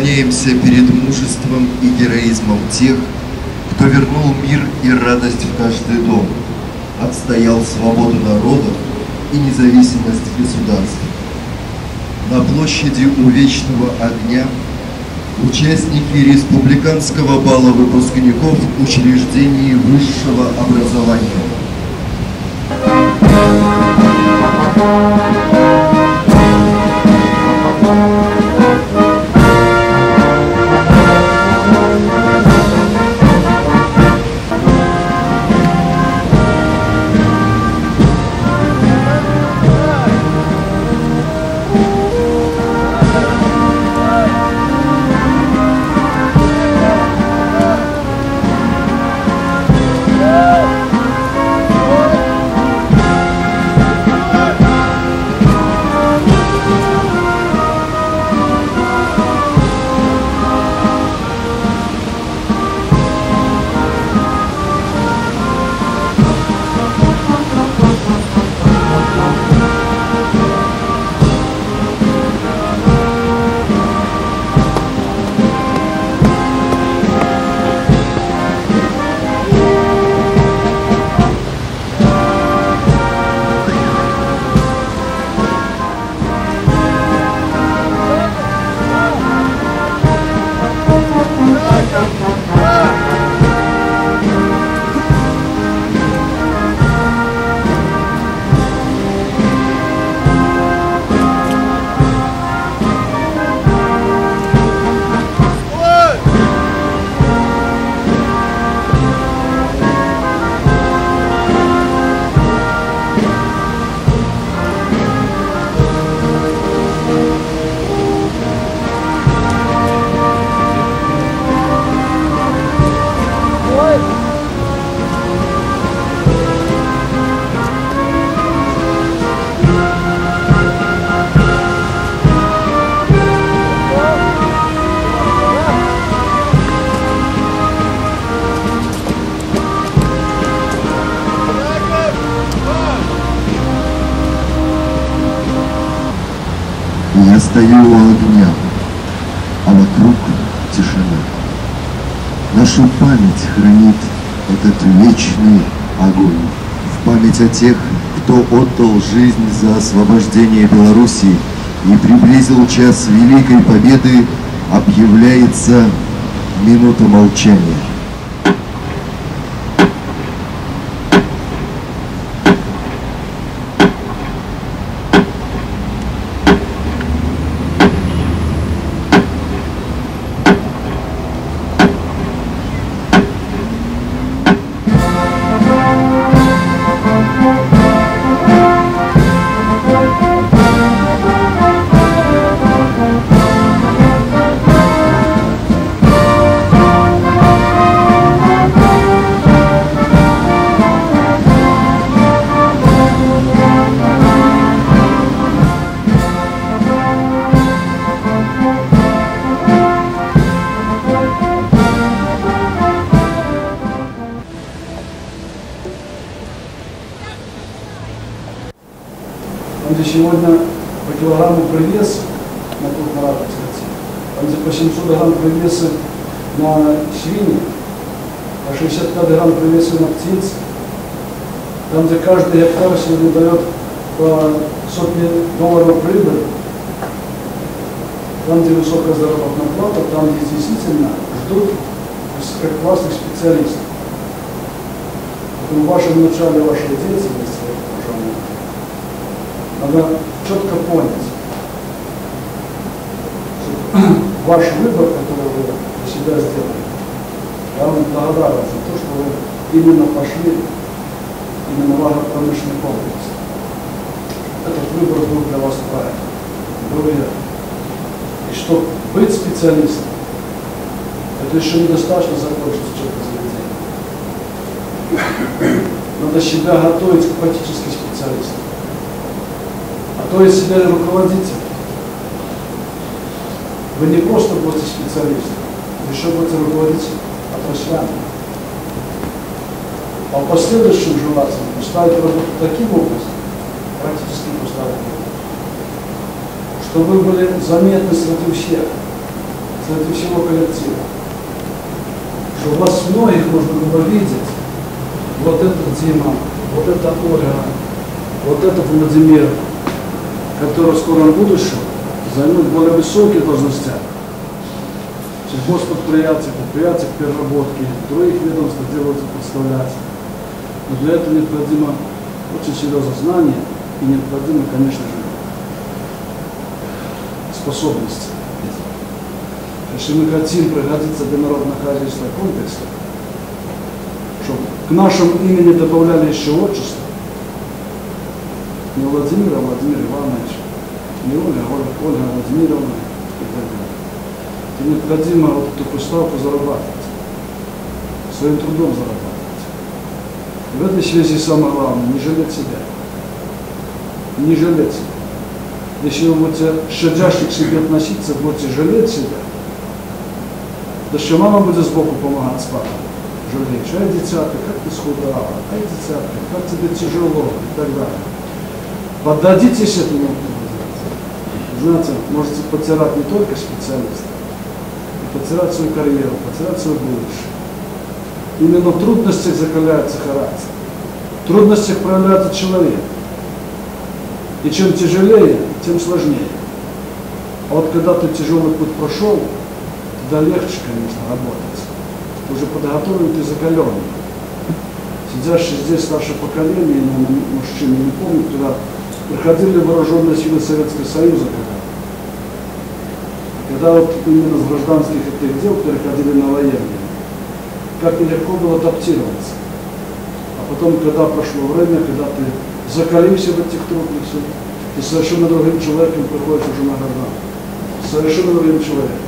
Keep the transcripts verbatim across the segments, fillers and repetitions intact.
преклоняемся перед мужеством и героизмом тех, кто вернул мир и радость в каждый дом, отстоял свободу народов и независимость государств. На площади у Вечного огня участники республиканского бала выпускников учреждений высшего образования. Я стою у огня, а вокруг тишина. Нашу память хранит этот вечный огонь. В память о тех, кто отдал жизнь за освобождение Белоруссии и приблизил час Великой Победы, объявляется минута молчания. Там, где сегодня по килограмму привес на крупнорабах, там, где по семьсот грамм привеса на свиньи, по шестьдесят пять грамм привеса на птиц, там, где каждый гектар сегодня дает по сотне долларов прибыли, там, где высокая заработная плата, там, где действительно ждут высококлассных специалистов. Поэтому в вашем начале вашей деятельности, надо четко понять, что ваш выбор, который вы для себя сделали, я вам благодарен за то, что вы именно пошли именно в агропромышленный комплекс. Этот выбор был для вас правильным, был верным. И чтобы быть специалистом, это еще недостаточно закончить что-то заведение. Надо себя готовить к практическим специалистам. А то из себя руководитель. Вы не просто будете специалистом, вы еще будете руководитель отраслями. А в последующем желательно поставить работу таким образом, практически поставить, чтобы вы были заметны среди всех, среди всего коллектива. Что вас многих можно было видеть. Вот этот Дима, вот это Ольга, вот этот Владимир, который в скором будущем займут более высокие должности. Сельхозпредприятия, предприятия переработки, других ведомств делаются представлять. Но для этого необходимо очень серьезное знание и необходимо, конечно же, способности. Если мы хотим пригодиться для народного хозяйства комплекса, чтобы к нашему имени добавляли еще отчество, не Владимир, а Владимир Иванович, не Ольга, а Ольга, Ольга Владимировна и так далее. То необходимо вот такую ставку зарабатывать, своим трудом зарабатывать. И в этой связи самое главное, не жалеть себя. Не жалеть себя. Если вы будете щадяще к себе относиться, будете жалеть себя, то что мама будет сбоку помогать с папой. Жалеешь, ай, дитятка, как ты схудала, ай, дитятка, как тебе тяжело и так далее. Поддадитесь этому. Знаете, можете потерять не только специалиста, и потерять свою карьеру, потерять свое будущее. Именно в трудностях закаляется характер. В трудностях проявляется человек. И чем тяжелее, тем сложнее. А вот когда ты тяжелый путь прошел, тогда легче, конечно, работать. Ты уже подготовлен, ты закаленный. Сидящие здесь старшее поколение, мужчины, не помню, туда приходили вооруженные силы Советского Союза. Когда, когда вот именно с гражданских этих дел переходили на военные, как нелегко было адаптироваться. А потом, когда прошло время, когда ты закалился в этих трудностях, ты совершенно другим человеком приходишь уже на гражданку. Совершенно другим человеком.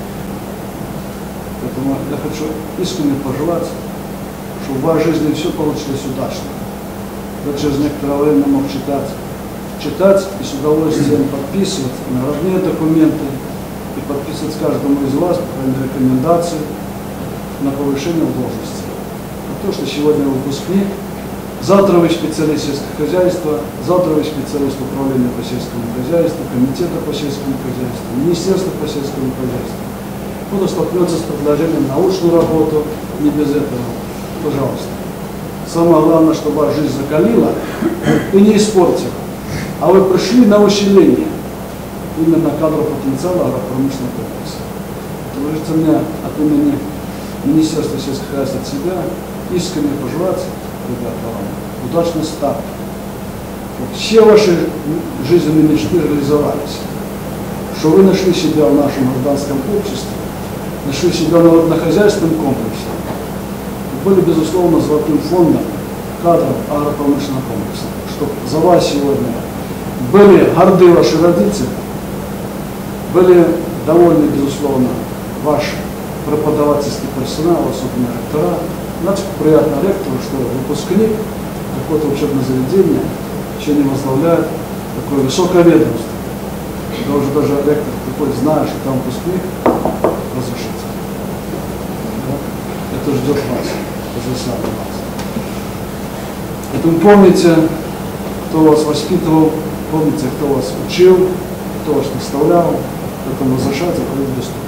Поэтому я хочу искренне пожелать, чтобы в вашей жизни все получилось удачно. Я через некоторое время мог читать, читать и с удовольствием подписывать наградные документы и подписывать каждому из вас рекомендации на повышение в должности. А то, что сегодня выпускник, завтра вы специалист сельского хозяйства, завтра вы специалист управления по сельскому хозяйству, комитета по сельскому хозяйству, министерства по сельскому хозяйству. Кто-то столкнется с предложением научную работу, не без этого. Пожалуйста. Самое главное, чтобы ваша жизнь закалила и не испортила. А вы пришли на усиление именно кадрового потенциала агропромышленного комплекса. Можете мне от имени Министерства сельского хозяйства от себя искренне пожелать, ребята, вам удачный старт. Чтобы все ваши жизненные мечты реализовались. Что вы нашли себя в нашем гражданском обществе, нашли себя в народно-хозяйственном комплексе, и были, безусловно, золотым фондом кадров агропромышленного комплекса. Чтобы за вас сегодня были горды ваши родители, были довольны, безусловно, ваш преподавательский персонал, особенно ректора. Значит, приятно ректору, что выпускник какого-то учебного заведения еще не возглавляет такое высокое ведомство. Когда уже даже ректор приходит, зная, что там выпускник, разрешится. Да? Это ждет вас, это вас. Поэтому помните, кто вас воспитывал, помните, кто вас учил, кто вас наставлял, поэтому разрешайте, когда доступно.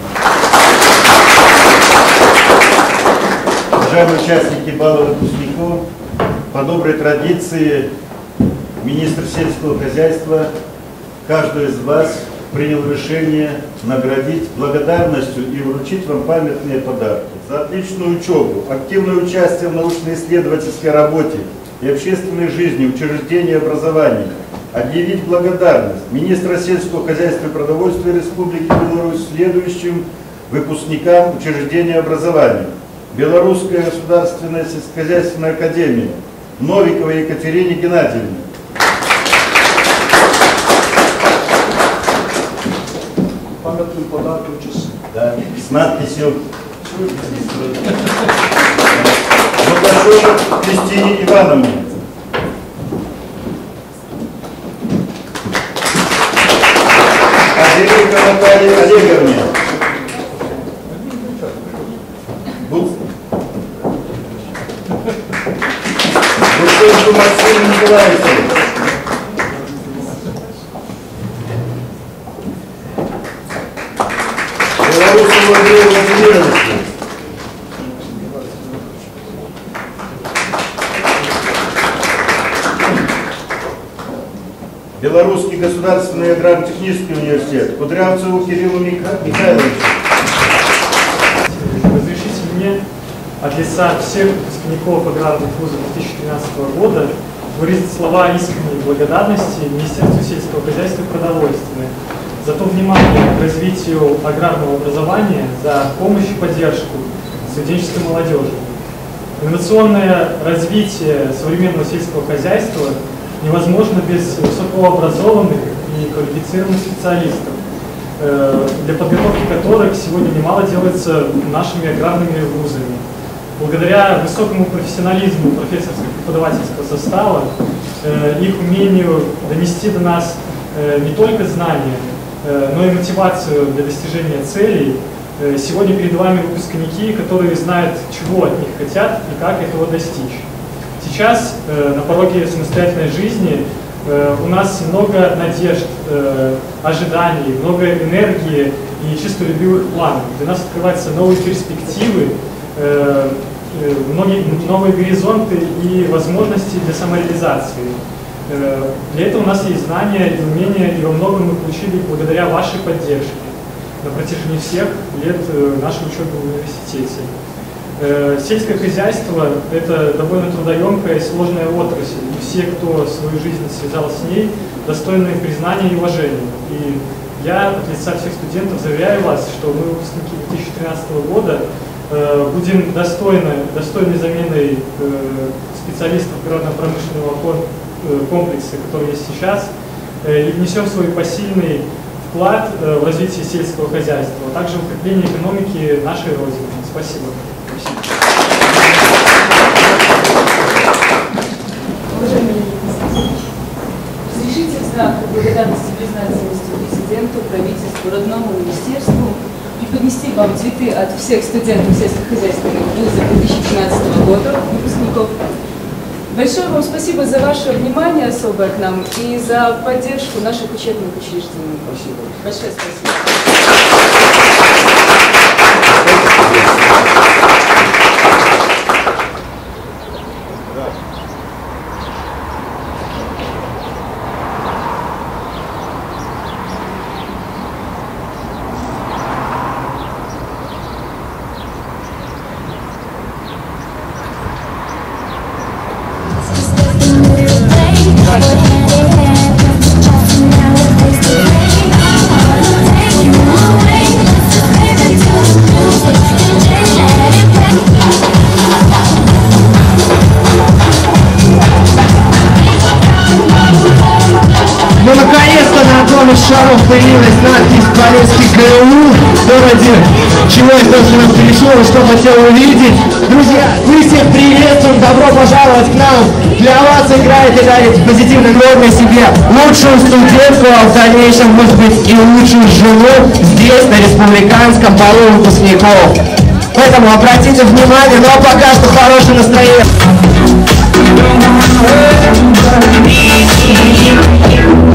Уважаемые участники бала выпускников, по доброй традиции министр сельского хозяйства каждый из вас принял решение наградить благодарностью и вручить вам памятные подарки за отличную учебу, активное участие в научно-исследовательской работе и общественной жизни учреждений образования, объявить благодарность министра сельского хозяйства и продовольствия Республики Беларусь следующим выпускникам учреждения образования: Белорусская государственная сельскохозяйственная академия, Новиковой Екатерине Геннадьевне. Памятные подарки часы. Да, с надписью Лукашовой Кристине Ивановне. Азеренко Наталье Олеговне. Бутенко Максиму Николаевичу. Белорусскому Алексей. Белорусский государственный аграрно-технический университет. Кудрявцеву Кириллу Михайловичу. Разрешите мне от лица всех выпускников аграрных вузов две тысячи тринадцатого года выразить слова искренней благодарности Министерству сельского хозяйства и продовольствия за то внимание к развитию аграрного образования, за помощь и поддержку студенческой молодежи. Инновационное развитие современного сельского хозяйства невозможно без высокообразованных и квалифицированных специалистов, для подготовки которых сегодня немало делается нашими аграрными вузами. Благодаря высокому профессионализму профессорско-преподавательского состава, их умению донести до нас не только знания, но и мотивацию для достижения целей, сегодня перед вами выпускники, которые знают, чего от них хотят и как этого достичь. Сейчас на пороге самостоятельной жизни у нас много надежд, ожиданий, много энергии и чистолюбивых планов. Для нас открываются новые перспективы, многие новые горизонты и возможности для самореализации. Для этого у нас есть знания и умения, и во многом мы получили благодаря вашей поддержке на протяжении всех лет нашей учебы в университете. Сельское хозяйство – это довольно трудоемкая и сложная отрасль, и все, кто свою жизнь связал с ней, достойны признания и уважения. И я от лица всех студентов заверяю вас, что мы, выпускники две тысячи тринадцатого года, будем достойны, достойной заменой специалистов аграрно-промышленного комплекса, который есть сейчас, и внесем свой посильный вклад в развитие сельского хозяйства, а также в укрепление экономики нашей Родины. Спасибо. Уважаемый Леонид Константинович, разрешите в знак благодарности и признательности президенту, правительству, родному министерству и поднести вам цветы от всех студентов сельскохозяйственных вузов две тысячи тринадцатого года, выпускников. Большое вам спасибо за ваше внимание особое к нам и за поддержку наших учебных учреждений. Спасибо. Большое спасибо. Ну, наконец-то на одном из шаров появилась надпись «Полесский ГУ», в городе, чего я тоже нам перешел, что хотел увидеть. Друзья, мы всех приветствуем, добро пожаловать к нам. Для вас играет и дарит позитивно главное себе лучшую студентку, а в дальнейшем, может быть, и лучшую жену здесь, на республиканском балу выпускников. Поэтому обратите внимание, но пока что хорошее настроение.